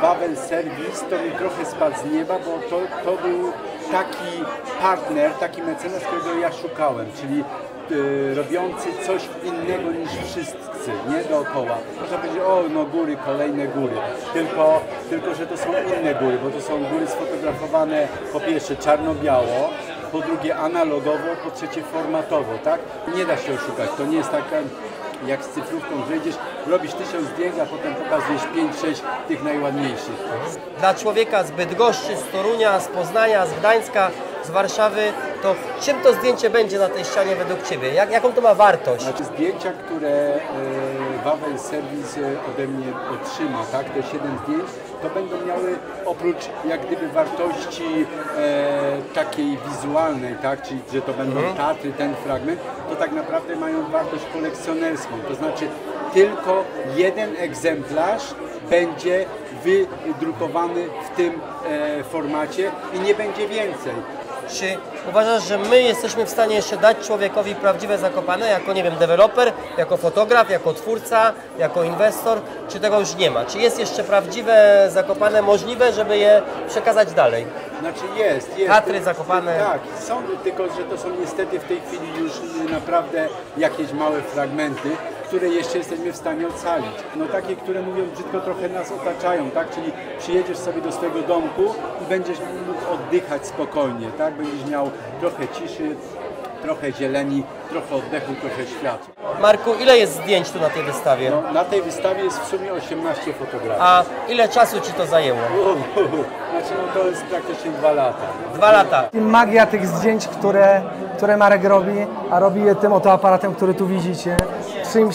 Wawel Serwis to mi trochę spadł z nieba, bo to był taki partner, taki mecenas, którego ja szukałem, czyli robiący coś innego niż wszyscy, nie dookoła. Można powiedzieć, o no góry, kolejne góry, tylko że to są inne góry, bo to są góry sfotografowane po pierwsze czarno-biało, po drugie analogowo, po trzecie formatowo, tak? Nie da się oszukać, to nie jest taka jak z cyfrówką, że idziesz, robisz 1000 zdjęć, a potem pokazujesz 5-6 tych najładniejszych. Dla człowieka z Bydgoszczy, z Torunia, z Poznania, z Gdańska, z Warszawy, to czym to zdjęcie będzie na tej ścianie według Ciebie? Jaką to ma wartość? Znaczy zdjęcia, które Wawel Serwis ode mnie otrzyma, tak, te 7 zdjęć, to będą miały oprócz jak gdyby wartości takiej wizualnej, tak, czyli że to będą Tatry, ten fragment, to tak naprawdę mają wartość kolekcjonerską, to znaczy tylko jeden egzemplarz będzie wydrukowany w tym formacie i nie będzie więcej. Czy uważasz, że my jesteśmy w stanie jeszcze dać człowiekowi prawdziwe Zakopane, jako, nie wiem, deweloper, jako fotograf, jako twórca, jako inwestor, czy tego już nie ma? Czy jest jeszcze prawdziwe Zakopane możliwe, żeby je przekazać dalej? Znaczy jest. Tatry, Zakopane. Tak, są, tylko że to są niestety w tej chwili już naprawdę jakieś małe fragmenty, które jeszcze jesteśmy w stanie ocalić. No takie, które mówią brzydko, trochę nas otaczają, tak? Czyli przyjedziesz sobie do swojego domku i będziesz mógł oddychać spokojnie, tak? Będziesz miał trochę ciszy, trochę zieleni, trochę oddechu, trochę światła. Marku, ile jest zdjęć tu na tej wystawie? No, na tej wystawie jest w sumie 18 fotografii. A ile czasu Ci to zajęło? Znaczy no to jest praktycznie 2 lata. 2 lata. Magia tych zdjęć, które Marek robi, a robi je tym oto aparatem, który tu widzicie. Czymś,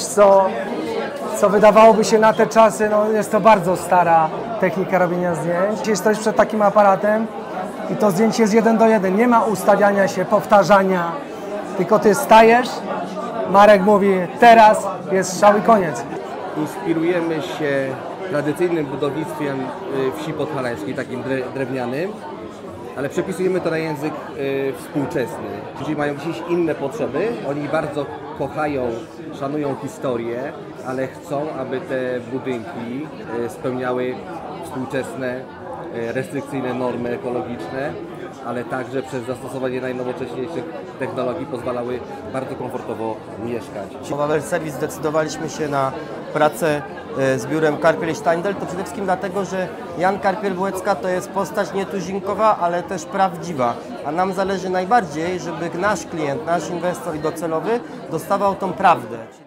co wydawałoby się na te czasy, no jest to bardzo stara technika robienia zdjęć. Dzisiaj stoisz przed takim aparatem i to zdjęcie jest 1 do 1. Nie ma ustawiania się, powtarzania, tylko ty stajesz, Marek mówi teraz jest strzał i koniec. Inspirujemy się tradycyjnym budownictwem wsi podhalańskiej, takim drewnianym, ale przepisujemy to na język współczesny. Ludzie mają dziś inne potrzeby, oni bardzo kochają, szanują historię, ale chcą, aby te budynki spełniały współczesne, restrykcyjne normy ekologiczne, ale także przez zastosowanie najnowocześniejszych technologii pozwalały bardzo komfortowo mieszkać. W Wawel Serwis zdecydowaliśmy się na pracę z biurem Karpiel-Steindl, to przede wszystkim dlatego, że Jan Karpiel-Błecka to jest postać nietuzinkowa, ale też prawdziwa. A nam zależy najbardziej, żeby nasz klient, nasz inwestor i docelowy dostawał tą prawdę.